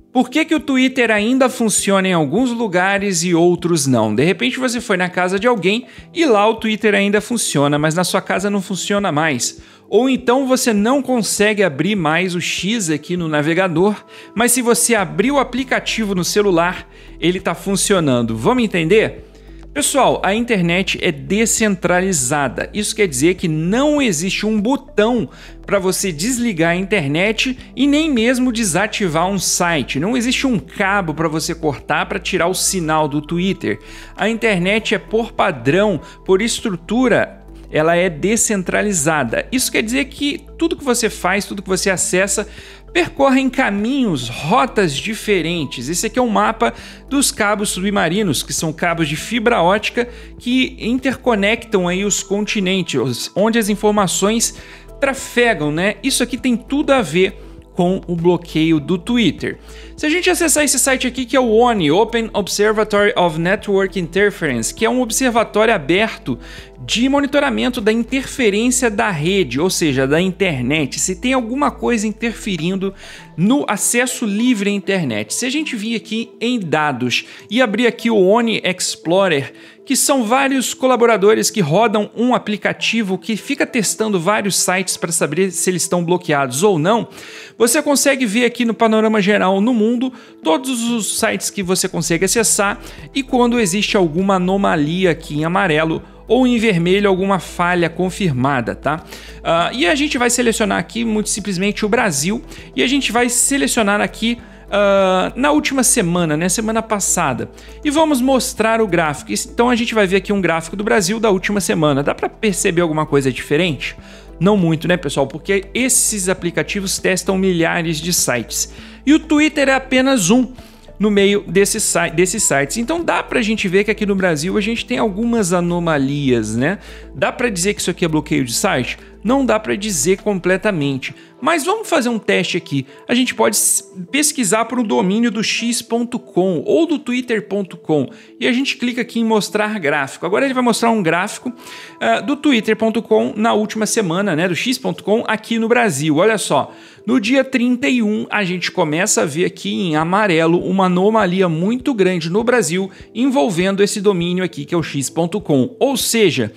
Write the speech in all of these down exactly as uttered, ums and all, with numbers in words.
Por que que o Twitter ainda funciona em alguns lugares e outros não? De repente você foi na casa de alguém e lá o Twitter ainda funciona, mas na sua casa não funciona mais. Ou então você não consegue abrir mais o X aqui no navegador, mas se você abrir o aplicativo no celular, ele está funcionando. Vamos entender? Pessoal, a internet é descentralizada. Isso quer dizer que não existe um botão para você desligar a internet e nem mesmo desativar um site. Não existe um cabo para você cortar para tirar o sinal do Twitter. A internet é por padrão, por estrutura, ela é descentralizada. Isso quer dizer que tudo que você faz, tudo que você acessa, percorrem caminhos, rotas diferentes. Esse aqui é um mapa dos cabos submarinos, que são cabos de fibra ótica que interconectam aí os continentes, onde as informações trafegam, né? Isso aqui tem tudo a ver com o bloqueio do Twitter. Se a gente acessar esse site aqui, que é o O N I, Open Observatory of Network Interference, que é um observatório aberto de monitoramento da interferência da rede, ou seja, da internet, se tem alguma coisa interferindo no acesso livre à internet. Se a gente vir aqui em dados e abrir aqui o O N I Explorer, que são vários colaboradores que rodam um aplicativo que fica testando vários sites para saber se eles estão bloqueados ou não, você consegue ver aqui no panorama geral no mundo todos os sites que você consegue acessar e quando existe alguma anomalia aqui em amarelo ou em vermelho alguma falha confirmada, tá? Uh, e a gente vai selecionar aqui muito simplesmente o Brasil e a gente vai selecionar aqui Uh, na última semana, né, semana passada, e vamos mostrar o gráfico. Então a gente vai ver aqui um gráfico do Brasil da última semana. Dá para perceber alguma coisa diferente? Não muito, né, pessoal? Porque esses aplicativos testam milhares de sites e o Twitter é apenas um no meio desses, desses sites. Então dá pra gente ver que aqui no Brasil a gente tem algumas anomalias, né? Dá pra dizer que isso aqui é bloqueio de site? Não dá pra dizer completamente. Mas vamos fazer um teste aqui. A gente pode pesquisar por um domínio do x ponto com ou do twitter ponto com e a gente clica aqui em mostrar gráfico. Agora ele vai mostrar um gráfico uh, do twitter ponto com na última semana, né, do x ponto com aqui no Brasil. Olha só, no dia trinta e um a gente começa a ver aqui em amarelo uma anomalia muito grande no Brasil envolvendo esse domínio aqui que é o x ponto com. Ou seja,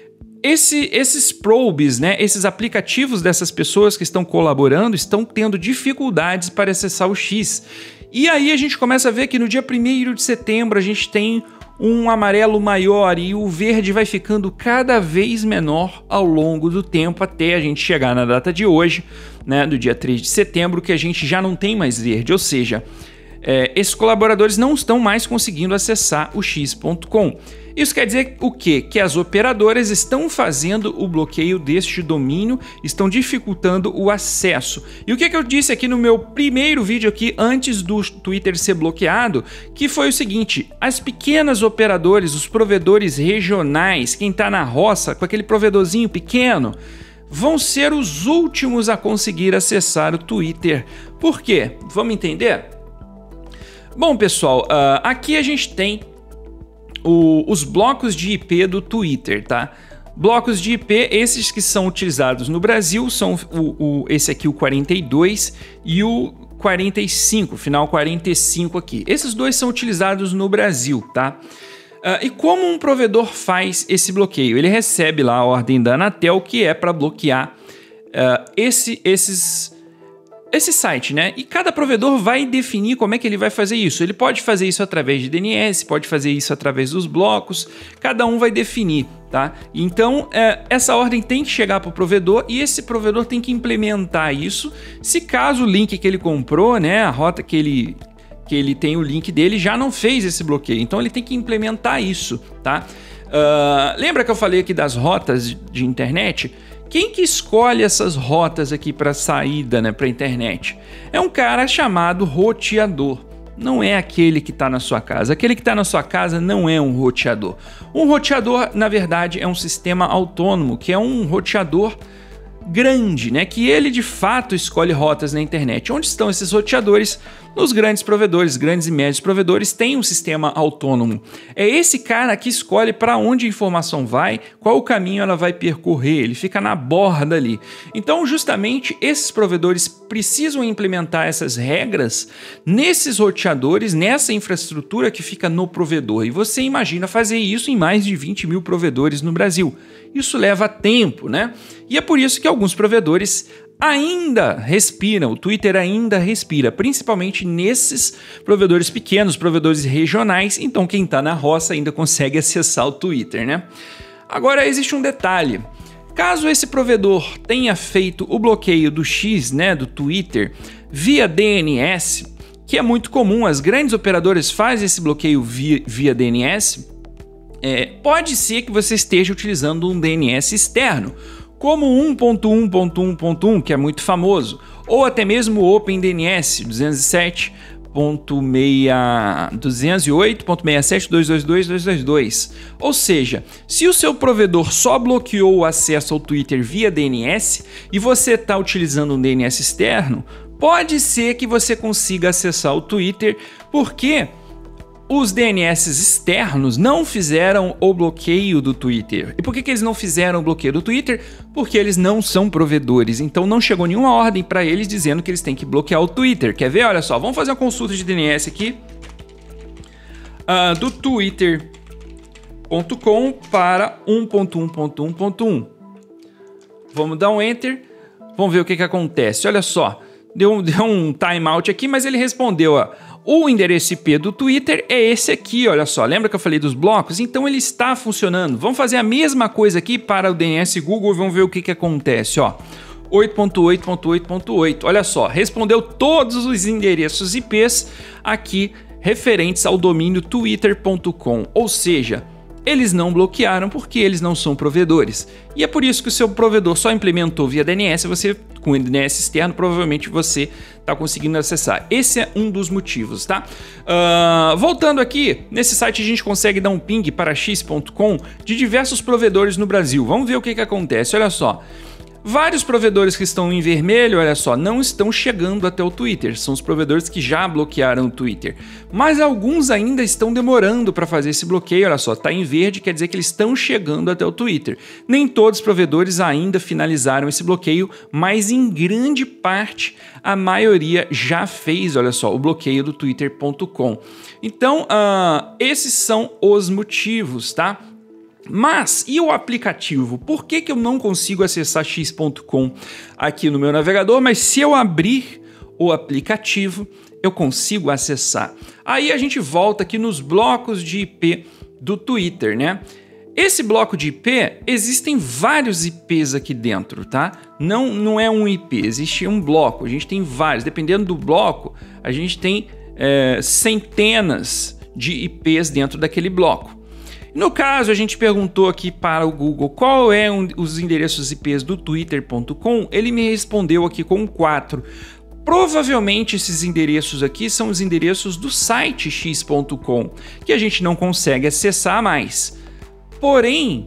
Esse, esses probes, né, esses aplicativos dessas pessoas que estão colaborando estão tendo dificuldades para acessar o X. E aí a gente começa a ver que no dia primeiro de setembro a gente tem um amarelo maior e o verde vai ficando cada vez menor ao longo do tempo até a gente chegar na data de hoje, né, do dia três de setembro, que a gente já não tem mais verde, ou seja, é, esses colaboradores não estão mais conseguindo acessar o x ponto com. Isso quer dizer o quê? Que as operadoras estão fazendo o bloqueio deste domínio, estão dificultando o acesso. E o que, que eu disse aqui no meu primeiro vídeo aqui, antes do Twitter ser bloqueado, que foi o seguinte: as pequenas operadoras, os provedores regionais, quem está na roça com aquele provedorzinho pequeno, vão ser os últimos a conseguir acessar o Twitter. Por quê? Vamos entender? Bom, pessoal, uh, aqui a gente tem O, os blocos de I P do Twitter, tá? Blocos de I P, esses que são utilizados no Brasil, são o, o, esse aqui, o quarenta e dois, e o quarenta e cinco, final quarenta e cinco aqui. Esses dois são utilizados no Brasil, tá? Uh, e como um provedor faz esse bloqueio? Ele recebe lá a ordem da Anatel, que é para bloquear uh, esse, esses... esse site, né? E cada provedor vai definir como é que ele vai fazer isso. Ele pode fazer isso através de D N S, pode fazer isso através dos blocos, cada um vai definir, tá? Então, é, essa ordem tem que chegar para o provedor e esse provedor tem que implementar isso. Se caso o link que ele comprou, né, a rota que ele, que ele tem o link dele, já não fez esse bloqueio, então ele tem que implementar isso, tá? Uh, lembra que eu falei aqui das rotas de internet? Quem que escolhe essas rotas aqui para saída, né, para a internet? É um cara chamado roteador. Não é aquele que está na sua casa. Aquele que está na sua casa não é um roteador. Um roteador, na verdade, é um sistema autônomo, que é um roteador grande, né, que ele de fato escolhe rotas na internet. Onde estão esses roteadores? Nos grandes provedores, grandes e médios provedores, tem um sistema autônomo. É esse cara que escolhe para onde a informação vai, qual o caminho ela vai percorrer, ele fica na borda ali. Então, justamente, esses provedores precisam implementar essas regras nesses roteadores, nessa infraestrutura que fica no provedor. E você imagina fazer isso em mais de vinte mil provedores no Brasil. Isso leva tempo, né? E é por isso que alguns provedores ainda respiram, o Twitter ainda respira, principalmente nesses provedores pequenos, provedores regionais, então quem está na roça ainda consegue acessar o Twitter, né? Agora existe um detalhe, caso esse provedor tenha feito o bloqueio do X, né, do Twitter, via D N S, que é muito comum, as grandes operadoras fazem esse bloqueio via, via D N S, é, pode ser que você esteja utilizando um D N S externo, como um ponto um ponto um ponto um, que é muito famoso, ou até mesmo o OpenDNS duzentos e sete ponto oito ponto sessenta e sete ponto duzentos e vinte e dois ponto duzentos e vinte e dois ponto duzentos e vinte e dois. Ou seja, se o seu provedor só bloqueou o acesso ao Twitter via D N S e você está utilizando um D N S externo, pode ser que você consiga acessar o Twitter, porque os D N S externos não fizeram o bloqueio do Twitter. E por que que eles não fizeram o bloqueio do Twitter? Porque eles não são provedores. Então não chegou nenhuma ordem para eles dizendo que eles têm que bloquear o Twitter. Quer ver? Olha só, vamos fazer uma consulta de D N S aqui. Uh, do twitter ponto com para um ponto um ponto um ponto um. Vamos dar um Enter. Vamos ver o que que acontece. Olha só, deu, deu um timeout aqui, mas ele respondeu, ó. O endereço I P do Twitter é esse aqui, olha só. Lembra que eu falei dos blocos? Então ele está funcionando. Vamos fazer a mesma coisa aqui para o D N S Google e vamos ver o que que acontece, ó. oito ponto oito ponto oito ponto oito. Olha só, respondeu todos os endereços I Ps aqui referentes ao domínio twitter ponto com. Ou seja, eles não bloquearam porque eles não são provedores. E é por isso que o seu provedor só implementou via D N S, você com o D N S externo, provavelmente você está conseguindo acessar. Esse é um dos motivos, tá? Uh, voltando aqui, nesse site a gente consegue dar um ping para x ponto com de diversos provedores no Brasil. Vamos ver o que que acontece, olha só. Vários provedores que estão em vermelho, olha só, não estão chegando até o Twitter. São os provedores que já bloquearam o Twitter. Mas alguns ainda estão demorando para fazer esse bloqueio. Olha só, está em verde, quer dizer que eles estão chegando até o Twitter. Nem todos os provedores ainda finalizaram esse bloqueio, mas em grande parte a maioria já fez, olha só, o bloqueio do twitter ponto com. Então, uh, esses são os motivos, tá? Mas, e o aplicativo? Por que que eu não consigo acessar x ponto com aqui no meu navegador, mas se eu abrir o aplicativo, eu consigo acessar? Aí a gente volta aqui nos blocos de I P do Twitter, né? Esse bloco de I P, existem vários I Ps aqui dentro, tá? Não, não é um I P, existe um bloco, a gente tem vários. Dependendo do bloco, a gente tem é, centenas de I Ps dentro daquele bloco. No caso, a gente perguntou aqui para o Google qual é um, os endereços I Ps do twitter ponto com, ele me respondeu aqui com quatro. Provavelmente esses endereços aqui são os endereços do site x ponto com, que a gente não consegue acessar mais. Porém,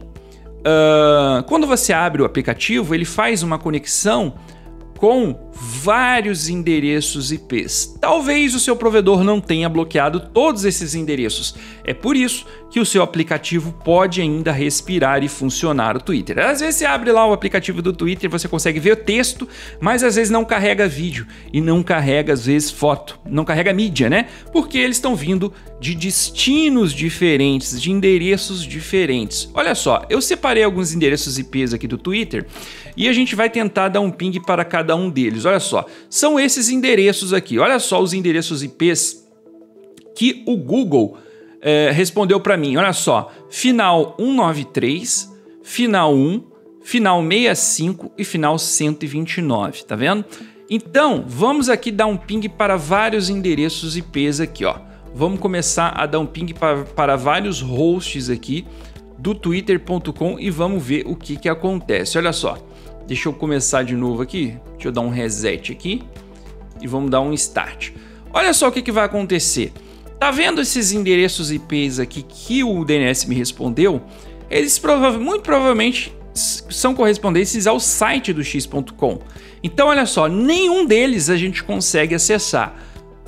uh, quando você abre o aplicativo, ele faz uma conexão com vários endereços I Ps. Talvez o seu provedor não tenha bloqueado todos esses endereços. É por isso que o seu aplicativo pode ainda respirar e funcionar o Twitter. Às vezes você abre lá o aplicativo do Twitter, você consegue ver o texto, mas às vezes não carrega vídeo e não carrega às vezes foto, não carrega mídia, né? Porque eles estão vindo de destinos diferentes, de endereços diferentes. Olha só, eu separei alguns endereços I Ps aqui do Twitter e a gente vai tentar dar um ping para cada um deles. Olha só, são esses endereços aqui. Olha só os endereços I Ps que o Google é, respondeu para mim. Olha só, final cento e noventa e três, final um, final sessenta e cinco e final cento e vinte e nove, tá vendo? Então, vamos aqui dar um ping para vários endereços I Ps aqui, ó. Vamos começar a dar um ping para, para vários hosts aqui do twitter ponto com e vamos ver o que que acontece. Olha só, deixa eu começar de novo aqui, deixa eu dar um reset aqui e vamos dar um start. Olha só o que que vai acontecer. Tá vendo esses endereços I Ps aqui que o D N S me respondeu? Eles prova- muito provavelmente são correspondentes ao site do x ponto com. Então olha só, nenhum deles a gente consegue acessar.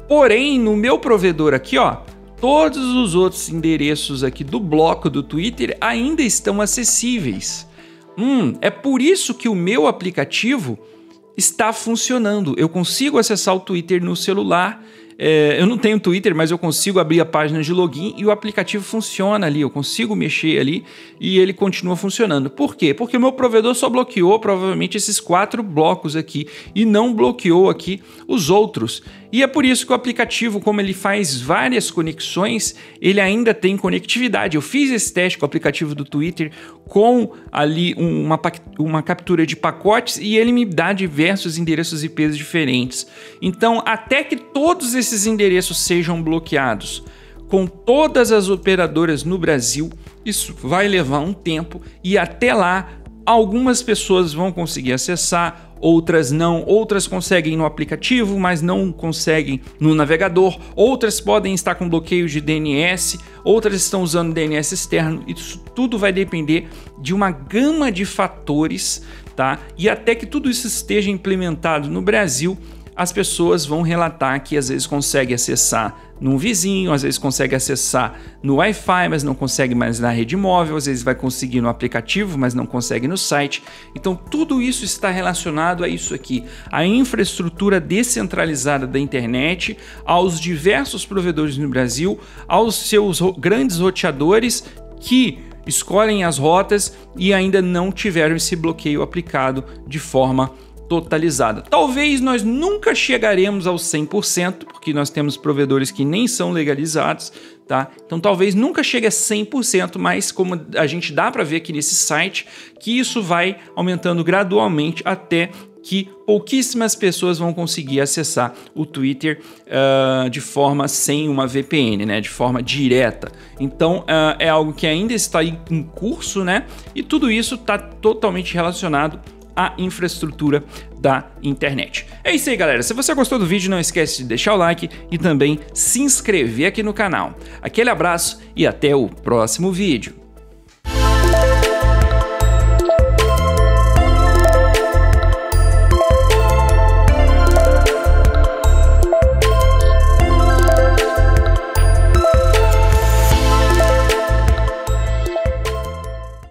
Porém, no meu provedor aqui, ó, todos os outros endereços aqui do bloco do Twitter ainda estão acessíveis. Hum, é por isso que o meu aplicativo está funcionando. Eu consigo acessar o Twitter no celular. É, eu não tenho Twitter, mas eu consigo abrir a página de login e o aplicativo funciona ali. Eu consigo mexer ali e ele continua funcionando. Por quê? Porque o meu provedor só bloqueou provavelmente esses quatro blocos aqui e não bloqueou aqui os outros. E é por isso que o aplicativo, como ele faz várias conexões, ele ainda tem conectividade. Eu fiz esse teste com o aplicativo do Twitter com ali uma, uma captura de pacotes e ele me dá diversos endereços I Ps diferentes. Então, até que todos esses endereços sejam bloqueados com todas as operadoras no Brasil, isso vai levar um tempo e até lá algumas pessoas vão conseguir acessar, outras não, outras conseguem no aplicativo, mas não conseguem no navegador, outras podem estar com bloqueio de D N S, outras estão usando D N S externo. Isso tudo vai depender de uma gama de fatores, tá? E até que tudo isso esteja implementado no Brasil, as pessoas vão relatar que às vezes consegue acessar num vizinho, às vezes consegue acessar no Wi-Fi, mas não consegue mais na rede móvel, às vezes vai conseguir no aplicativo, mas não consegue no site. Então tudo isso está relacionado a isso aqui, a infraestrutura descentralizada da internet, aos diversos provedores no Brasil, aos seus grandes roteadores que escolhem as rotas e ainda não tiveram esse bloqueio aplicado de forma totalizada. Talvez nós nunca chegaremos aos cem por cento, porque nós temos provedores que nem são legalizados, tá? Então talvez nunca chegue a cem por cento, mas como a gente dá para ver aqui nesse site, que isso vai aumentando gradualmente até que pouquíssimas pessoas vão conseguir acessar o Twitter uh, de forma sem uma V P N, né? De forma direta. Então uh, é algo que ainda está em curso, né? E tudo isso está totalmente relacionado a infraestrutura da internet. É isso aí, galera. Se você gostou do vídeo, não esquece de deixar o like e também se inscrever aqui no canal. Aquele abraço e até o próximo vídeo.